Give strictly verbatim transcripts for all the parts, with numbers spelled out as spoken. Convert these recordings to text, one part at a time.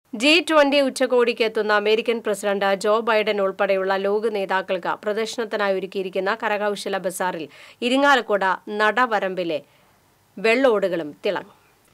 G twenty ഉച്ചകോടിക്ക് എത്തുന്ന American president Joe Biden ഉൾപ്പെടെയുള്ള ലോക നേതാക്കൾക്ക് പ്രദർശനത്തിനായി ഒരുക്കിയിരിക്കുന്ന കരകൌശല ബസാറിൽ ഇരിങ്ങാലക്കുട നടവരമ്പിലെ വെള്ളോടുകളും തിളങ്ങും.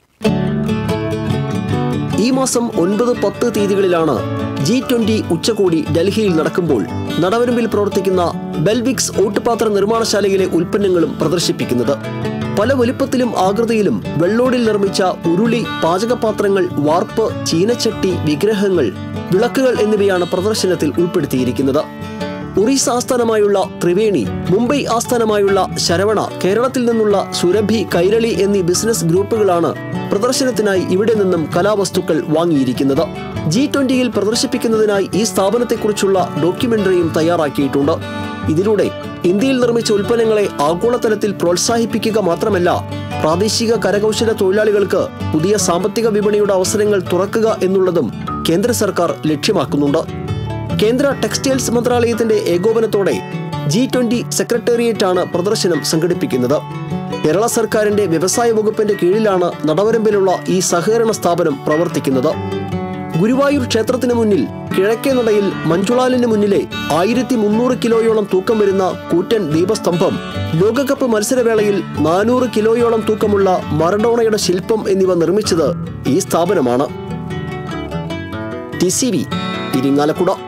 ഈ മാസം ഒൻപത് പത്ത് തീയതികളിലാണ് ജി ട്വന്റി ഉച്ചകോടി ഡൽഹിയിൽ നടക്കുമ്പോൾ നടവരമ്പിൽ പ്രവർത്തിക്കുന്ന ബെൽവിക്സ് ഓട്ടുപാത്ര നിർമ്മാണശാലയിലെ ഉൽപ്പന്നങ്ങളും പ്രദർശിപ്പിക്കുന്നത്. പല വലുപ്പത്തിലും ആകൃതിയിലും വെള്ളോടിൽ നിർമ്മിച്ച ഉരുളി, പാചകപാത്രങ്ങൾ, വാർപ്പ്, ചീനച്ചട്ടി, വിഗ്രഹങ്ങൾ, വിളക്കുകൾ എന്നിവയാണ് പ്രദർശനത്തിൽ ഉൾപ്പെടുത്തിയിരിക്കുന്നത്. ഒറീസ ആസ്ഥാനമായുള്ള ത്രിവേണി, മുംബൈ ആസ്ഥാനമായുള്ള ശരവണ, കേരളത്തിൽ നിന്നുള്ള സുരഭി, കൈരളി എന്നീ ബിസിനസ് ഗ്രൂപ്പുകളാണ് പ്രദർശനത്തിനായി ഇവിടെ നിന്നും കലാവസ്തുക്കൾ വാങ്ങിയിരിക്കുന്നത്. ജി ട്വന്റിയിൽ പ്രദർശിപ്പിക്കുന്നതിനായി ഈ സ്ഥാപനത്തെക്കുറിച്ചുള്ള ഡോക്യുമെന്ററിയും തയ്യാറാക്കിയിട്ടുണ്ട്. ഇതിലൂടെ ഇന്ത്യയിൽ നിർമ്മിച്ച ഉൽപ്പന്നങ്ങളെ ആഗോളതലത്തിൽ പ്രോത്സാഹിപ്പിക്കുക മാത്രമല്ല, പ്രാദേശിക കരകൗശല തൊഴിലാളികൾക്ക് പുതിയ സാമ്പത്തിക വിപണിയുടെ അവസരങ്ങൾ തുറക്കുക എന്നുള്ളതും കേന്ദ്ര സർക്കാർ ലക്ഷ്യമാക്കുന്നുണ്ട്. കേന്ദ്ര ടെക്സ്റ്റൈൽസ് മന്ത്രാലയത്തിന്റെ ഏകോപനത്തോടെ ജി ട്വന്റി സെക്രട്ടേറിയറ്റാണ് പ്രദർശനം സംഘടിപ്പിക്കുന്നത്. കേരള സർക്കാരിന്റെ വ്യവസായ വകുപ്പിന്റെ കീഴിലാണ് നടവരമ്പിലുള്ള ഈ സഹകരണ സ്ഥാപനം പ്രവർത്തിക്കുന്നത്. ഗുരുവായൂർ ക്ഷേത്രത്തിന് മുന്നിൽ കിഴക്കേ നടയിൽ മഞ്ജുളാലിന് മുന്നിലെ ആയിരത്തി മുന്നൂറ് കിലോയോളം തൂക്കം വരുന്ന കൂറ്റൻ ദീപസ്തംഭം, ലോകകപ്പ് മത്സരവേളയിൽ നാനൂറ് കിലോയോളം തൂക്കമുള്ള മറഡോണയുടെ ശില്പം എന്നിവ നിർമ്മിച്ചത് ഈ സ്ഥാപനമാണ്. T C V Irinjalakuda.